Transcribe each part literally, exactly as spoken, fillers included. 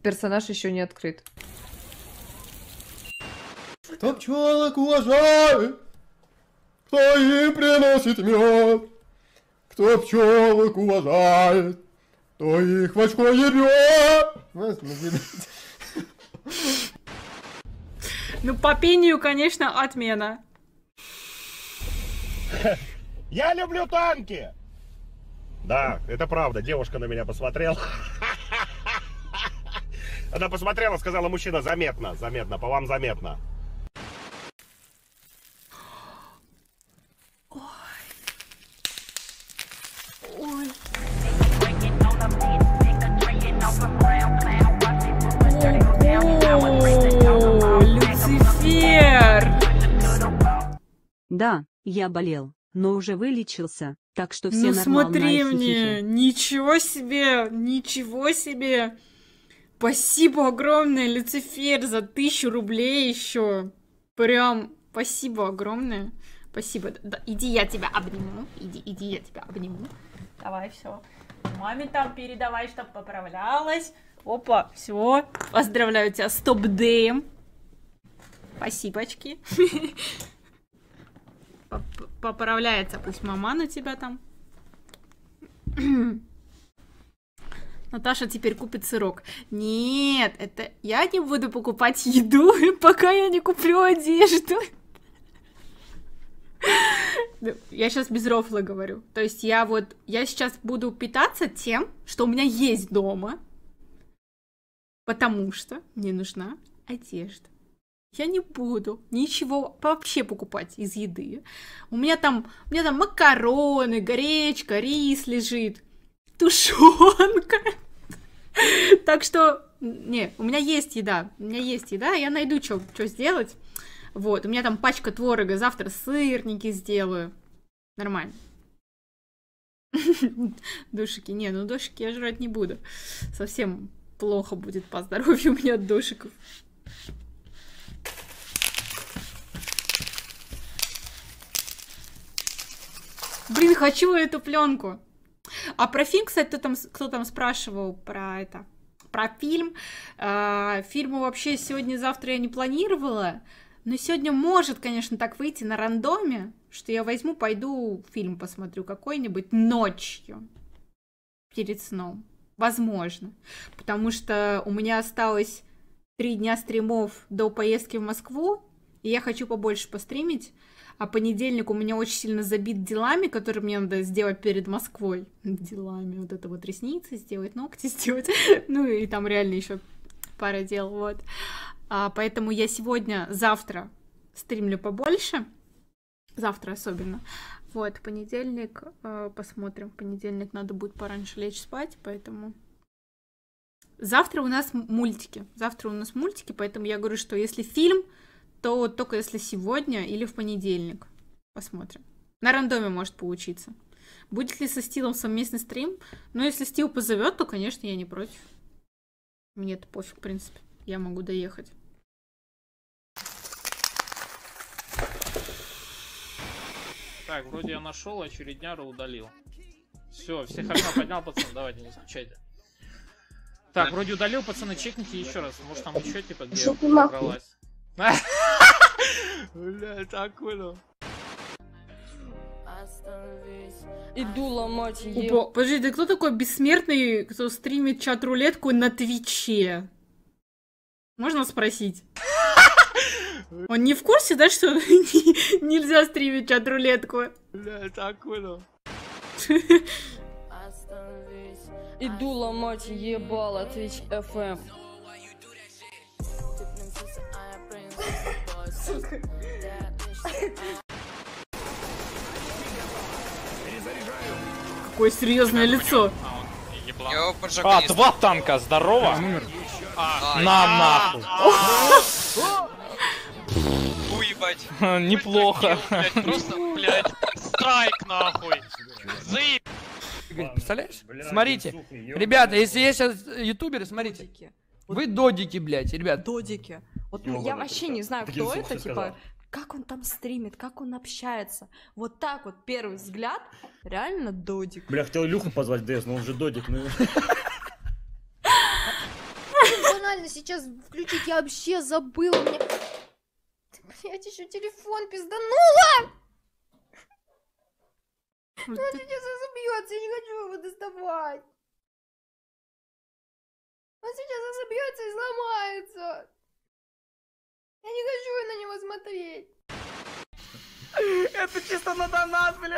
персонаж еще не открыт. Кто пчелок уважает, кто им приносит мед, кто пчелок уважает, кто их в очко ебет. Ну, по пению, конечно, отмена. Я люблю танки! Да, это правда, девушка на меня посмотрела. Она посмотрела, сказала: мужчина, заметно, заметно, по вам заметно. Ой. О, Люцифер! Да, я болел, но уже вылечился, так что все ну нормально. Смотри мне, ничего себе, ничего себе. Спасибо огромное, Люцифер, за тысячу рублей еще. Прям спасибо огромное. Спасибо. Да, иди, я тебя обниму. Иди, иди, я тебя обниму. Давай, все. Маме там передавай, чтоб поправлялась. Опа, все. Поздравляю тебя с топ-дэем. Спасибочки. Поправляется пусть мама на тебя там. Наташа теперь купит сырок. Нет, это я не буду покупать еду, пока я не куплю одежду. Я сейчас без рофла говорю. То есть я вот, я сейчас буду питаться тем, что у меня есть дома, потому что мне нужна одежда. Я не буду ничего вообще покупать из еды. У меня там, у меня там макароны, гречка, рис лежит, тушенка. Так что, не, у меня есть еда, у меня есть еда, я найду, что сделать. Вот, у меня там пачка творога, завтра сырники сделаю. Нормально. Дошики, не, ну дошики я жрать не буду. Совсем плохо будет по здоровью у меня от дошиков. Блин, хочу эту пленку. А про фильм, кстати, кто там, кто там спрашивал про это, про фильм. Э, фильму вообще сегодня-завтра я не планировала, но сегодня может, конечно, так выйти на рандоме, что я возьму, пойду фильм посмотрю какой-нибудь ночью перед сном. Возможно. Потому что у меня осталось три дня стримов до поездки в Москву, и я хочу побольше постримить. А понедельник у меня очень сильно забит делами, которые мне надо сделать перед Москвой. Делами. Вот это вот ресницы сделать, ногти сделать. Ну и там реально еще пара дел, вот. А, поэтому я сегодня, завтра стримлю побольше. Завтра особенно. Вот, понедельник э, посмотрим. В понедельник надо будет пораньше лечь спать, поэтому... Завтра у нас мультики. Завтра у нас мультики, поэтому я говорю, что если фильм... то только если сегодня или в понедельник. Посмотрим. На рандоме может получиться. Будет ли со Стилом совместный стрим? Ну, если Стил позовет, то, конечно, я не против. Мне это пофиг, в принципе. Я могу доехать. Так, вроде я нашел, очередняра удалил. Все, всех окна поднял, пацаны, давайте, не скучайте. Так, вроде удалил, пацаны, чекните еще раз. Может, там еще типа где убралась. Бля, так понял. Иду ломать ее. Опа, подожди, да кто такой бессмертный, кто стримит чат-рулетку на Твиче? Можно спросить? Он не в курсе, да, что нельзя стримить чат-рулетку? Бля, так понял. Иду ломать ебало Twitch эф эм. Какое серьезное лицо. А, два танка, здорово. На нахуй. Уебать. Неплохо. Просто, блядь, страйк нахуй. Заеб. Представляешь? Смотрите, ребята, если есть сейчас ютуберы, смотрите. Вы додики, блядь, ребят. Додики. Вот ну, я вообще не знаю, кто это, типа, как он там стримит, как он общается. Вот так вот, первый взгляд, реально додик. Бля, хотел Илюху позвать в ди эс, но он же додик, ну... сейчас включить, я вообще забыла. Мне... Блять, еще телефон пизданула! Он сейчас разобьется, я не хочу его доставать. Он сейчас разобьется и сломается. Я не хочу на него смотреть. Это чисто на донат, бля.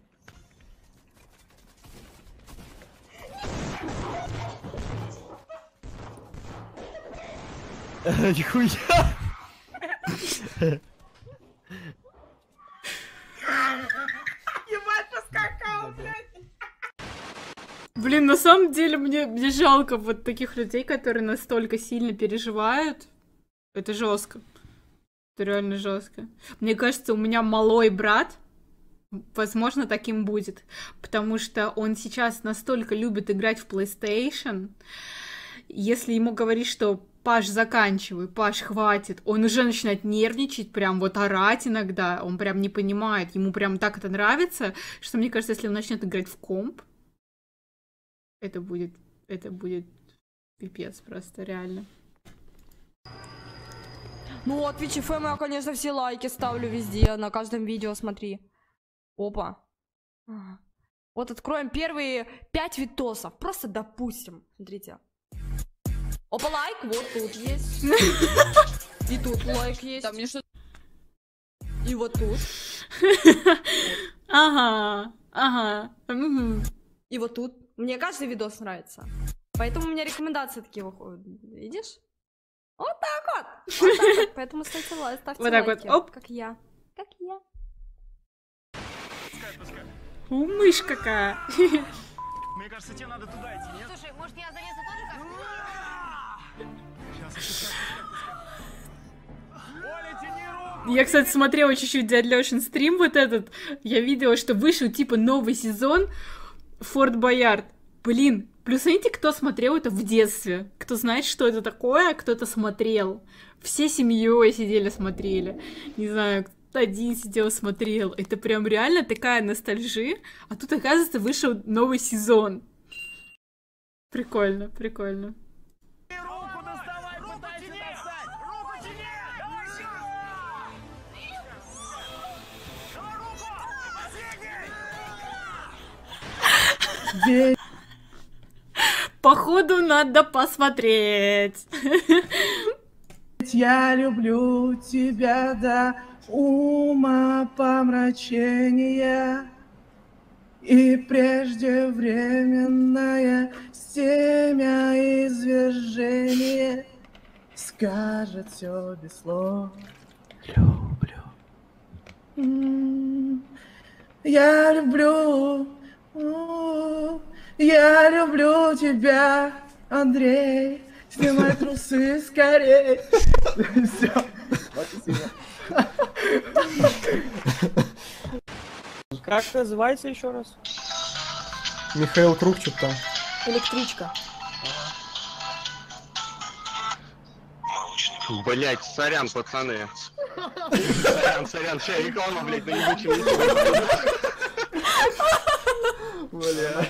Нихуя. Ебать, поскакал, блядь. Блин, на самом деле мне, мне жалко вот таких людей, которые настолько сильно переживают. Это жестко. Это реально жестко. Мне кажется, у меня малой брат, возможно, таким будет. Потому что он сейчас настолько любит играть в PlayStation. Если ему говорить, что Паш, заканчивай, Паш, хватит, он уже начинает нервничать, прям вот орать иногда. Он прям не понимает. Ему прям так это нравится, что мне кажется, если он начнет играть в комп, это будет, это будет пипец просто, реально. Ну, от Twitch эф эм я, конечно, все лайки ставлю везде, на каждом видео, смотри. Опа. Вот откроем первые пять видосов, просто допустим, смотрите. Опа, лайк, вот тут есть. И тут лайк есть. Там мне что... И вот тут. Ага, ага. И вот тут. Мне каждый видос нравится. Поэтому у меня рекомендации такие выходят. Видишь? Вот так вот. Вот так вот. Поэтому ставьте лайк, ставьте вот так лайки. Вот. Оп. Как я. Как я. У, мышь какая. Мне кажется, тебе надо туда идти, нет? Слушай, может я залезу тоже как-то? Я, кстати, смотрела чуть-чуть дядь Лёшин стрим вот этот. Я видела, что вышел типа новый сезон Форт Боярд. Блин, плюсаните, кто смотрел это в детстве. Кто знает, что это такое, кто это смотрел. Все семьей сидели, смотрели. Не знаю, кто один сидел, смотрел. Это прям реально такая ностальжия. А тут, оказывается, вышел новый сезон. Прикольно, прикольно. Руку доставай, пытайся достать! Руку тяни! Давай руку! Походу, надо посмотреть. Я люблю тебя до ума помрачения и преждевременное семя извержения скажет все без слов. Люблю. М-м-м. Я люблю. М-м-м. Я люблю тебя, Андрей. Снимай трусы скорей. Все. Как называется еще раз? Михаил Крупчик там. Электричка. Блять, сорян, пацаны. Сорян, сорян, чья реклама, блять, на ебучем Бля.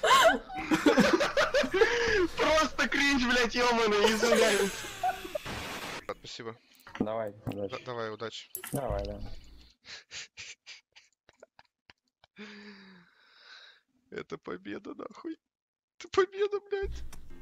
Просто кринж, блять, ёбаный, извиняюсь. Спасибо. Давай, удачи. Да, давай, удачи. Давай, да. Это победа, нахуй. Это победа, блядь.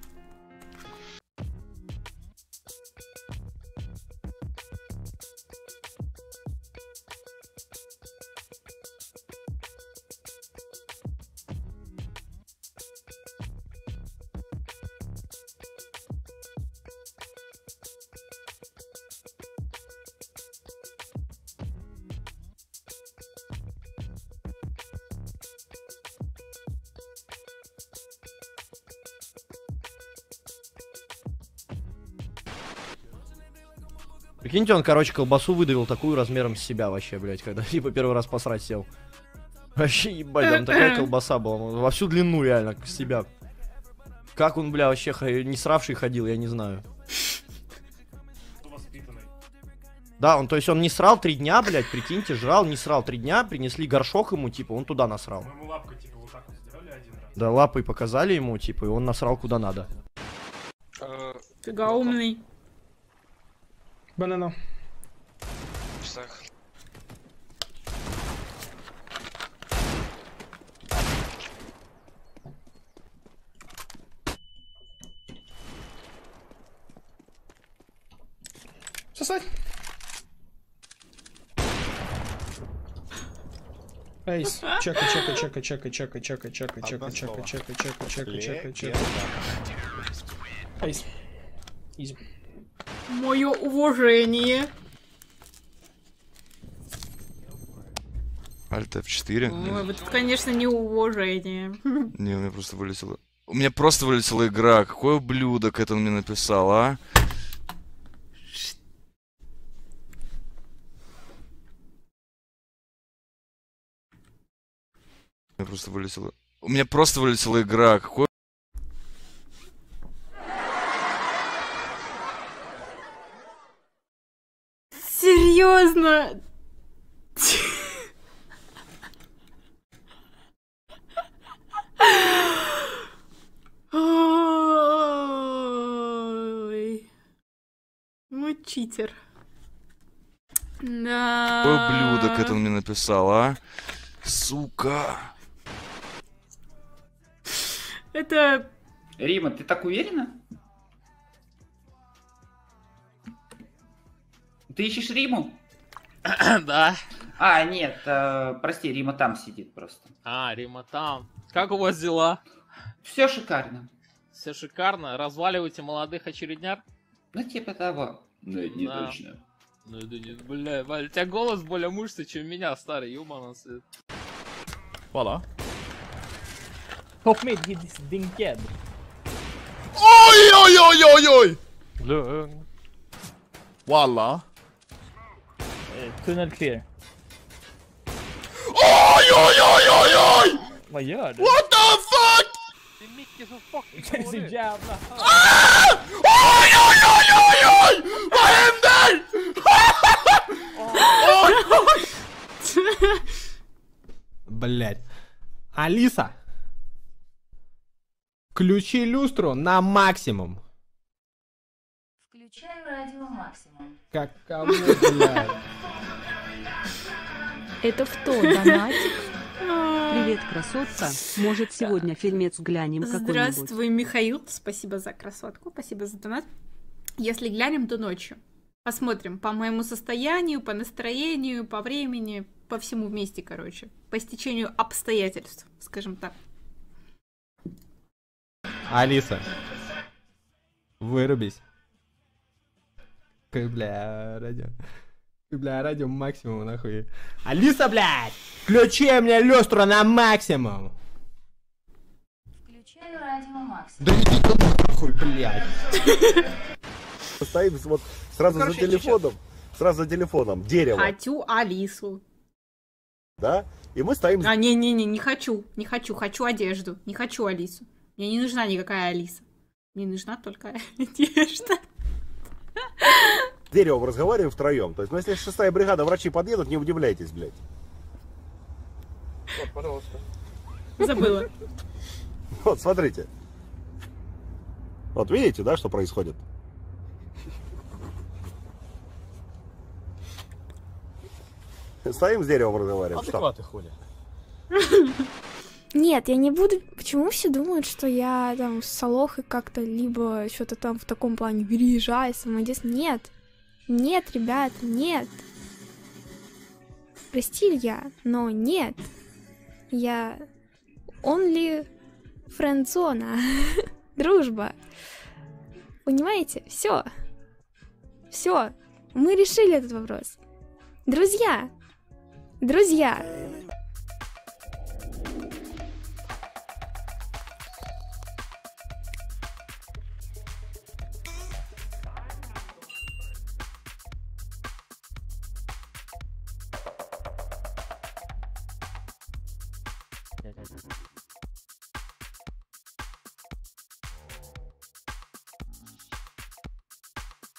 Прикиньте, он, короче, колбасу выдавил такую размером с себя вообще, блядь, когда типа первый раз посрать сел. Вообще, ебать, там такая колбаса была, во всю длину реально, с себя. Как он, бля, вообще не сравший ходил, я не знаю. Да, он, то есть он не срал три дня, блядь, прикиньте, жрал, не срал три дня, принесли горшок ему, типа, он туда насрал. Мы ему лапкой, типа, вот так вот сделали один раз. Да, лапой показали ему, типа, и он насрал куда надо. Э, Р- Фига умный. Банана. в часах. Сосать. Эйс, чекай, чекай, чекай, чекай, чекай, чекай, чекай, чекай, чекай, чекай, чекай, чекай, чекай, чекай. Эйс. Изи. Мое уважение. Альт эф четыре. Ой, вот это, конечно, не уважение. Не, у меня просто вылетела. У меня просто вылетела игра. Какой ублюдок это он мне написал, а? У меня просто вылетела. У меня просто вылетела игра. Какой. Серьезно? Ой. Ну, читер. Да. Какой ублюдок это он мне написал, а? Сука. Это... Рима, ты так уверена? Ты ищешь Риму? Да. А, нет, э, прости, Рима там сидит просто. А, Рима там. Как у вас дела? Все шикарно. Все шикарно. Разваливаете молодых очередняр? Ну, типа того. Ну, это не Да. точно. Ну это не, бля, Валь, у тебя голос более мышцы, чем у меня, старый, ёбаный свет. Voila. Top mid, he's dinked. Ой-ой-ой-ой-ой! Lugn. Voila. Eh, tunnel clear. Oj-oj-oj-oj-oj! Vad gör du? What the fuck? Det är Micke som fucking det är så jävla högt. Ah! Oj-oj-oj-oj-oj! Vad händer? Oj! Блять. Алиса. Включи люстру на максимум. Включаю радио максимум. Каково, блядь. Это в то, донатик. Привет, красотка. Может, сегодня фильмец глянем какой-нибудь? Здравствуй, Михаил. Спасибо за красотку, спасибо за донат. Если глянем, то ночью. Посмотрим по моему состоянию, по настроению, по времени, по всему вместе, короче. По стечению обстоятельств, скажем так. Алиса. Вырубись. Бля, радио. Бля, радио максимум, нахуй. Алиса, блядь! Включи мне люстру на максимум! Включаю радио максимум. Да иди ты нахуй, блядь! Стоим вот сразу Короче, за телефоном, сразу за телефоном, дерево, Хочу Алису. да? И мы стоим... А, не-не-не, не хочу, не хочу, хочу одежду, не хочу Алису. Мне не нужна никакая Алиса. Мне нужна только одежда. С деревом разговариваем втроем. То есть, ну если шестая бригада, врачи подъедут, не удивляйтесь, блядь. Вот, пожалуйста. Забыла. Вот, смотрите. Вот видите, да, что происходит? Стоим с деревом разговариваем. Адекваты хули. Нет, я не буду... Почему все думают, что я там с Солохой как-то, либо что-то там в таком плане переезжаю, самодес? Нет. Нет, ребят, нет. Прости, Илья, но нет. Я... Only френдзона. Дружба. Понимаете? Все. Все. Мы решили этот вопрос. Друзья. Друзья.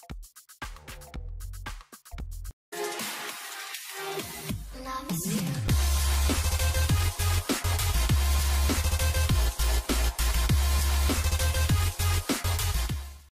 Love is